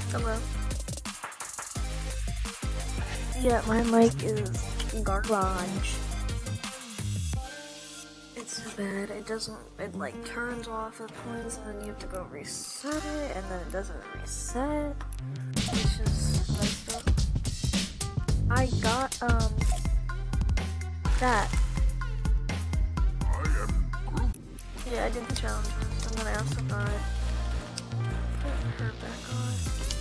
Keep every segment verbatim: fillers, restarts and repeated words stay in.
Hello. Yeah, my mic is garbage. It's so bad. It doesn't. It like turns off at points, and then you have to go reset it, and then it doesn't reset. It's just messed up. I got um that. I am Groot. Yeah, I did the challenge first, and then I also got put her back on.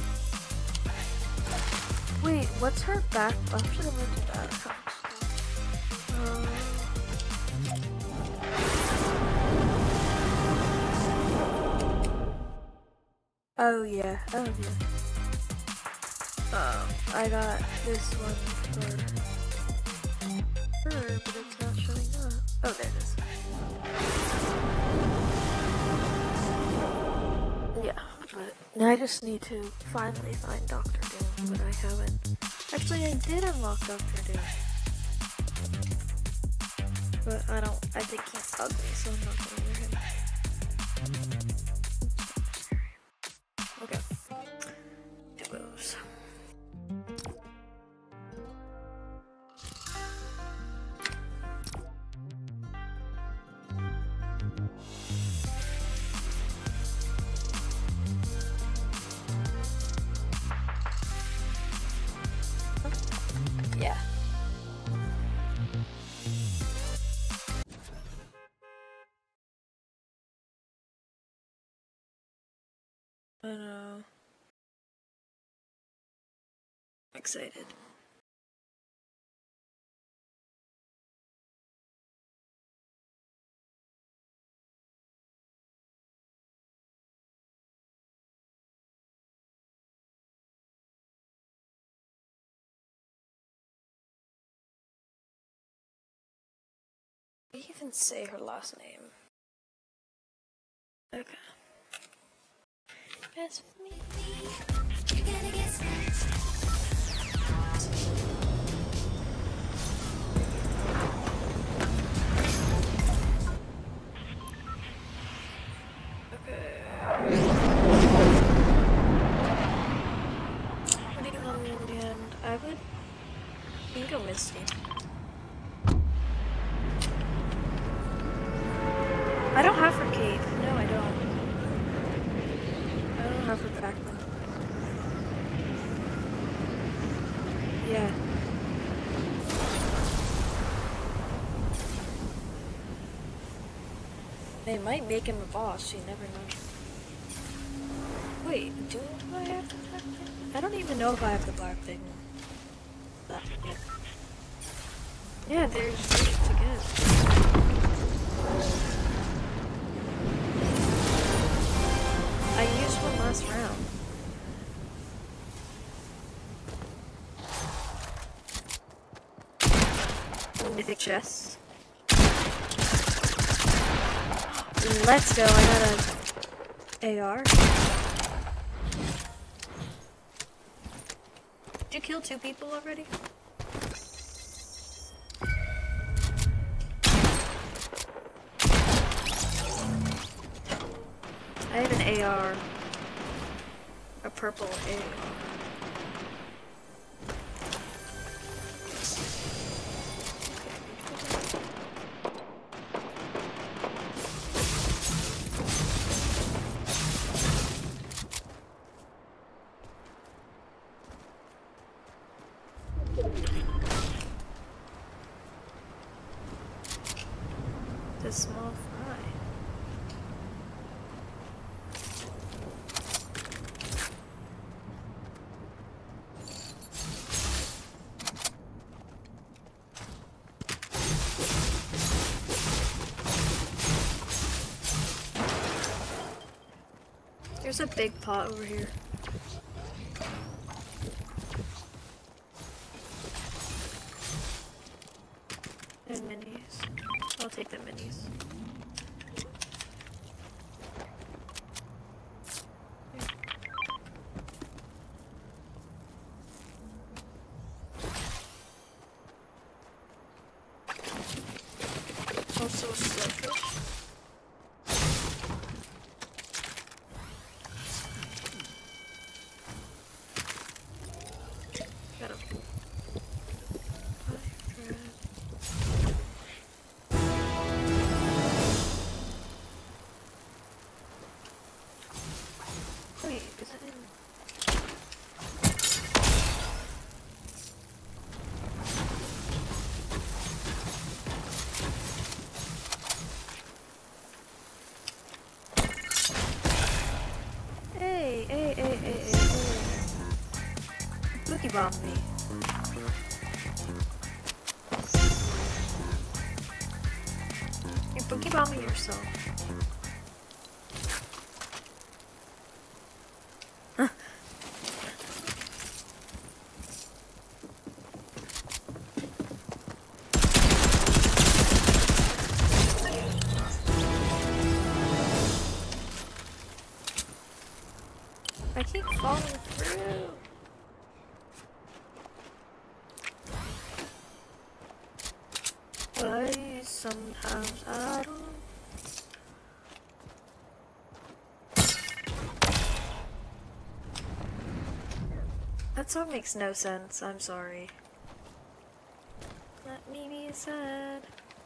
Wait, what's her back? I'm just gonna do that. Um, oh yeah, oh yeah. Um, I got this one for her, but it's not showing up. Oh, there it is. Yeah, but now I just need to finally find Doctor Doom, but I haven't. Actually, I did unlock Doctor Doom. But I don't, I think he's ugly, so I'm not gonna wear him. Okay. Two goes. Yeah. I know. Excited. Did you even say her last name? Okay. Yes, with me. You're gonna get scratched. Putting on the end, I would think go Misty. I don't have her cape. No, I don't. I don't have her backpack. Yeah. They might make him a boss, you never know. Wait, do I have the black thing? I don't even know if I have the black thing. That, yeah. Yeah, there's ways to get. I used one last round. Mythic chest. Let's go, I got a A R. Did you kill two people already? I have an A R. A purple A R. The small fry. There's a big pot over here. And minis. I'll take the minis. Also a slowfish. Pokebomb me. You're Pokebombing yourself. Huh. I keep falling through. Why sometimes I don't. That song makes no sense, I'm sorry. Let me be sad.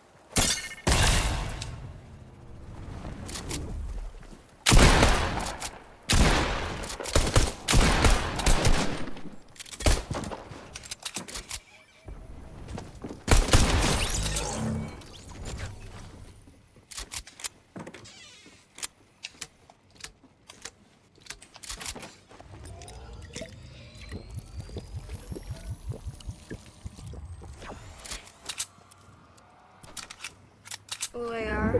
O A R.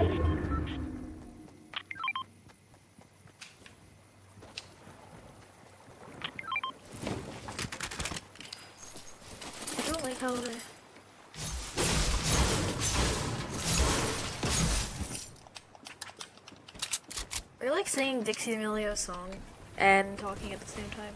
I don't like how they... We're like singing Dixie D'Amelio's song and talking at the same time.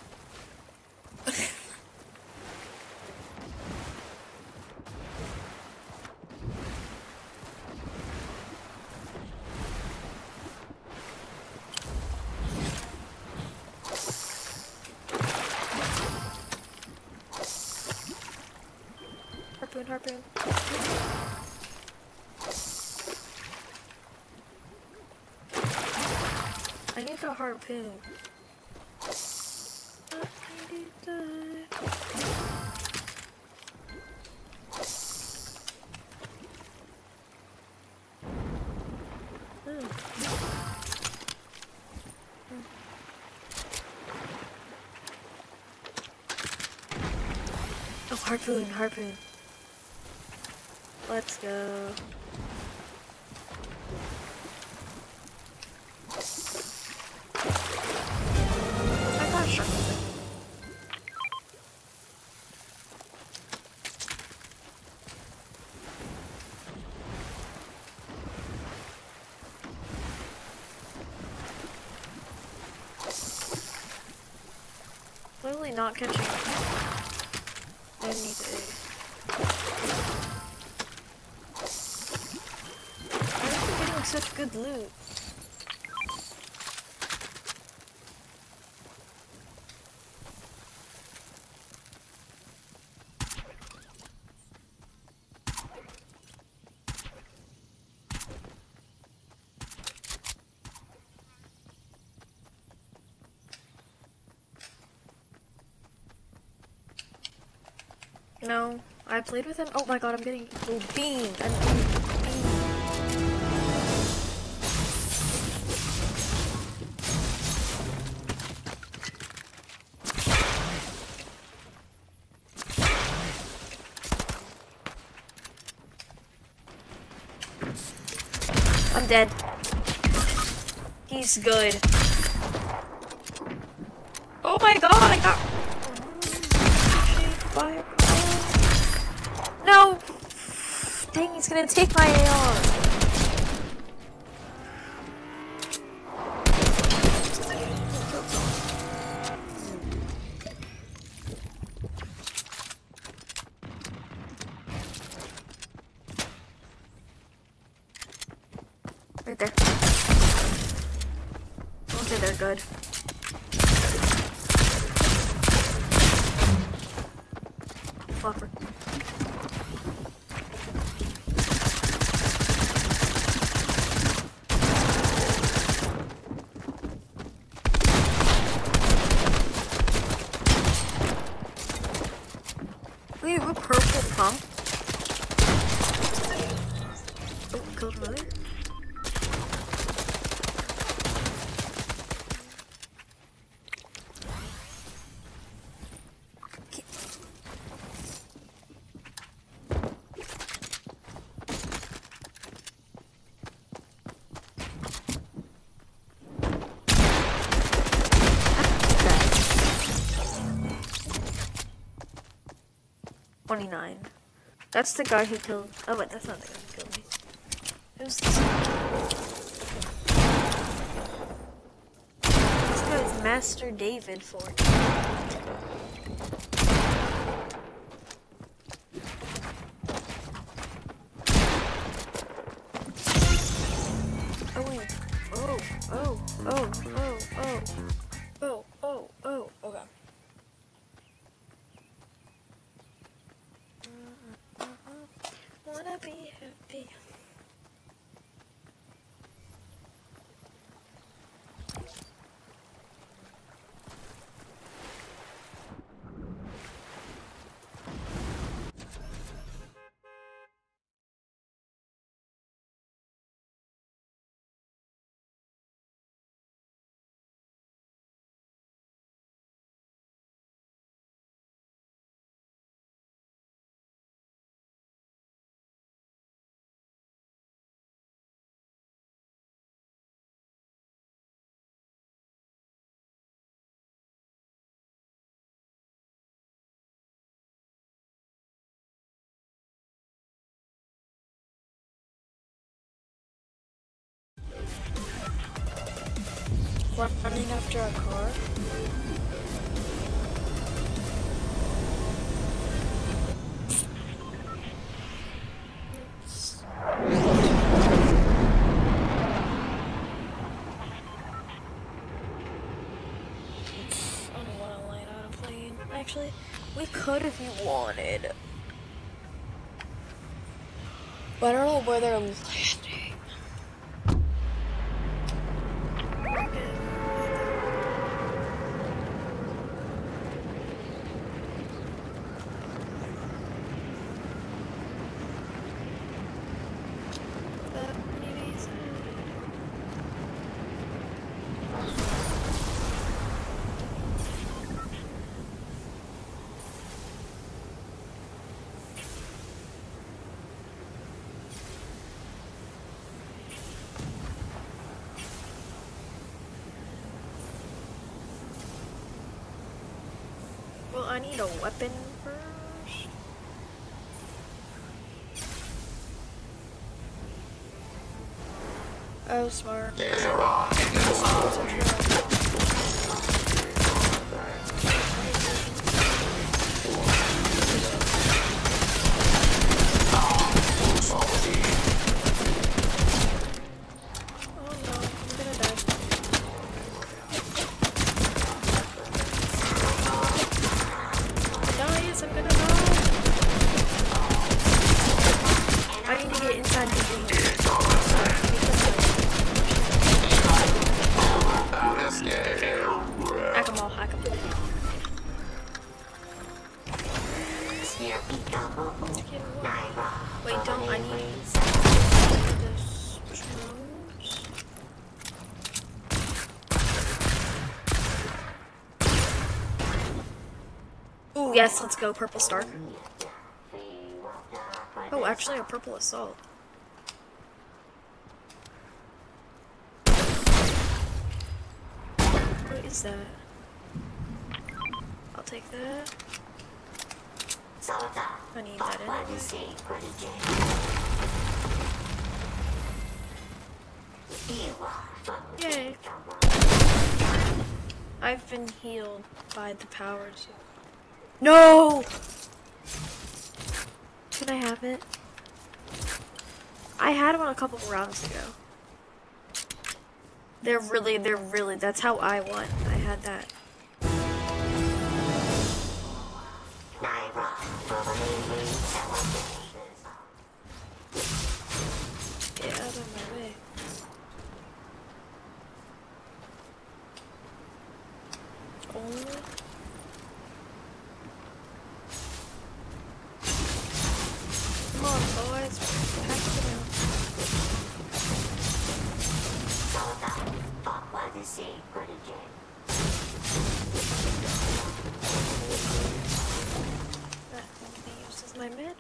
Harpoon, harpoon. I need a harpoon. Oh, harpoon, harpoon. Let's go. I got a shark. Literally not catching. I need a. Such good loot. No, I played with him. Oh my god, I'm getting oh, beamed. I'm getting beamed. I'm dead. He's good. Oh my god, I got... Fire. No! Dang, he's gonna take my A R. Right there. Don't say they're good. Flopper. We have a purple pump. Oh, killed another. twenty-nine. That's the guy who killed. Oh wait, that's not the guy who killed me. Who's this? This guy's Master David Ford. Oh wait. Oh, oh, oh, oh, oh, oh, oh, oh, okay. Wanna be happy. Running after a car. I don't want to light out a plane. Actually, we could if you wanted. But I don't know where they're landing. Well, I need a weapon first. Oh, smart. Wait, don't I need this drones? Ooh, yes, let's go, purple star. Oh, actually a purple assault. What is that? I'll take that. I need that in. Yay. I've been healed by the powers. No! Can I have it? I had one a couple of rounds ago. They're really, they're really, that's how I won. I had that. Get out of my way. Only. Come on, boys. Pack it out. That can be used as my mid.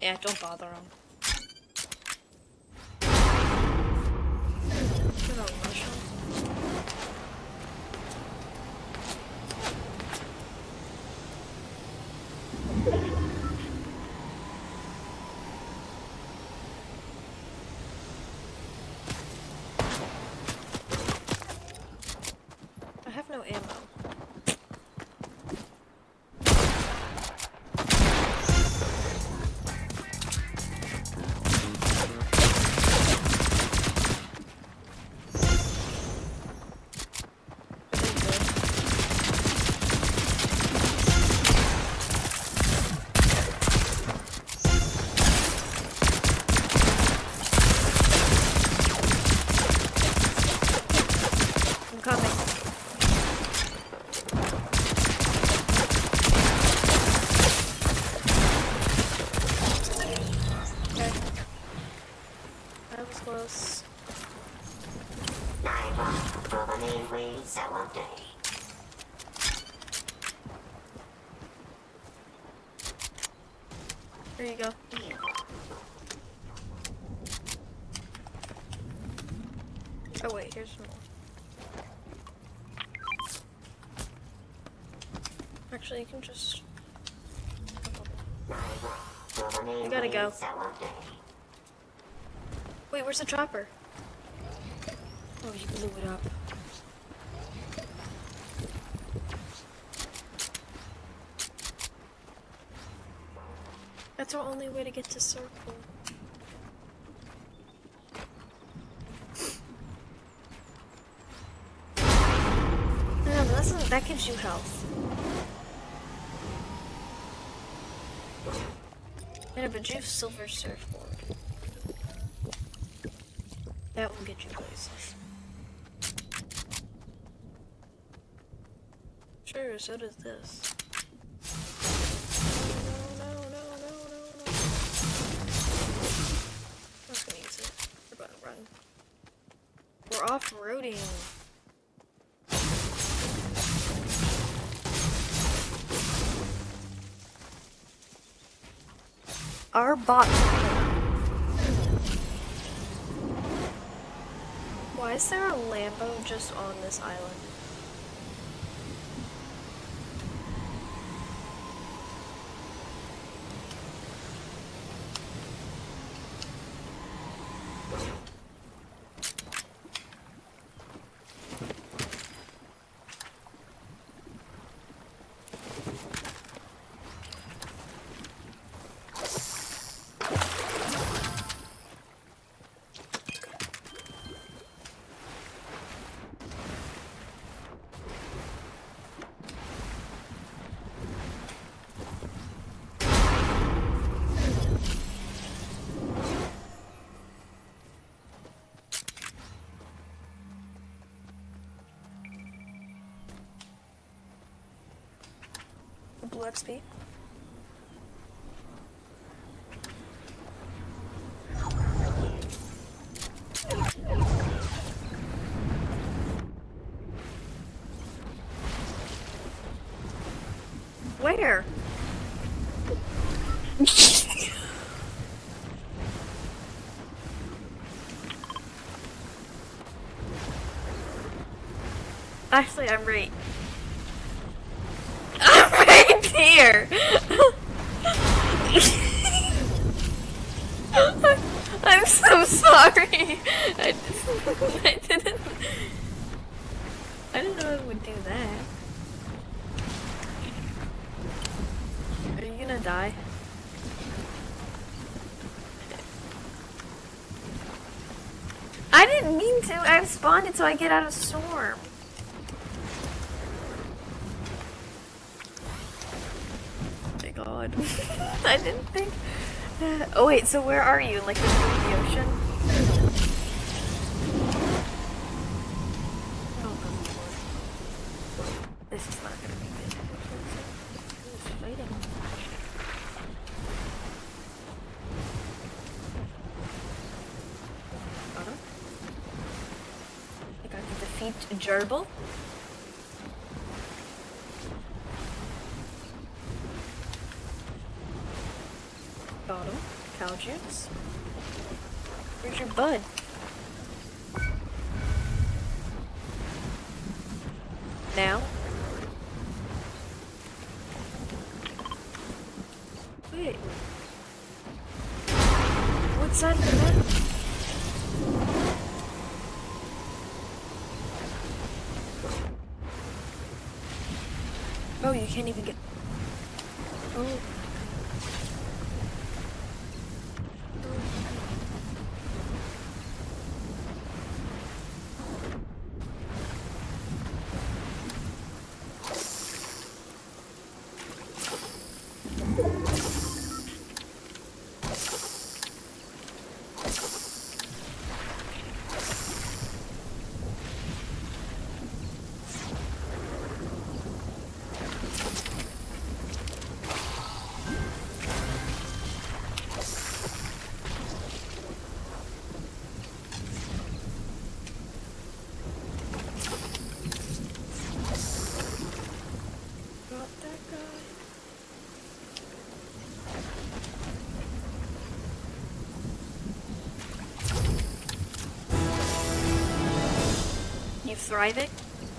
Yeah, don't bother him. You're gonna rush him? I have no ammo. I'm coming. Okay. That was close. There you go. Oh wait, here's some more. Actually, you can just... You gotta go. Wait, where's the chopper? Oh, you blew it up. That's our only way to get to circle. No, but that's not, that gives you health. Yeah, but you have silver surfboard. That will get you places. Sure, so does this. No, no, no, no, no, no. I'm just gonna use it. We're gonna run. We're off-roading. Our bot. Why is there a Lambo just on this island? Blue X P. Where? Actually, I'm right. I'm right here. I'm so sorry. I didn't. I didn't. I didn't know I would do that. Are you gonna die? I didn't mean to. I spawned it so I get out of storm. God. I didn't think. Oh wait, so where are you? Like the middle of the ocean? Oh good lord. This is not gonna be good. Who's fighting? Got him. I got to defeat Gerbil. Got him. Cow juice? Where's your bud? Now? Wait. What's that in the map? Oh, you can't even get... Oh. You thriving?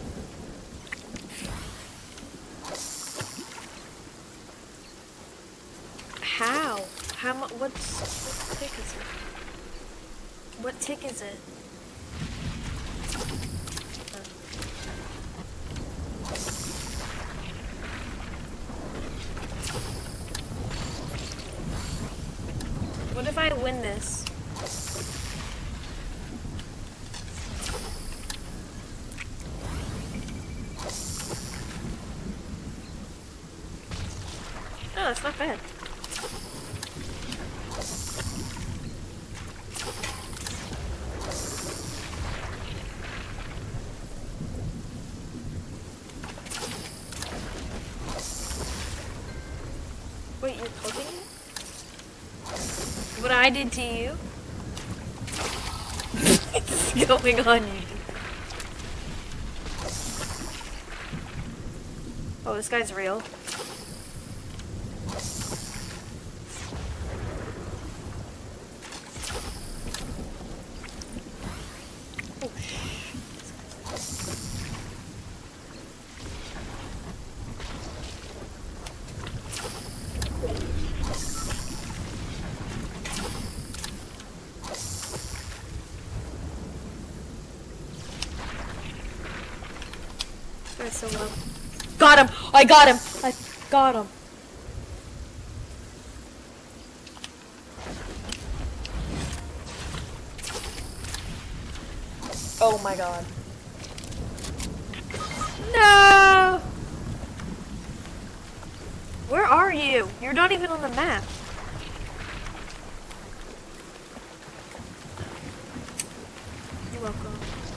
How? How much? What's what tick is it? What tick is it? What if I win this? Oh, that's not bad. Wait, you're cooking it? What I did to you? What's going on, you? Oh, this guy's real. That's so low. Got him! I got him! I got him. Oh my god. No! Where are you? You're not even on the map. You're welcome.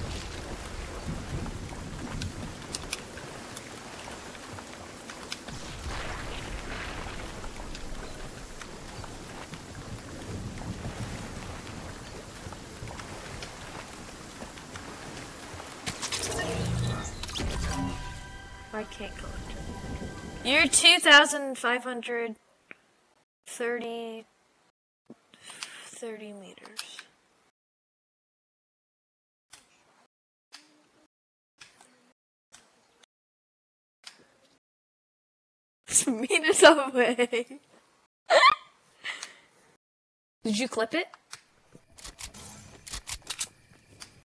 I can't collect it. You're two thousand five hundred thirty thirty meters. It's meters away. Did you clip it?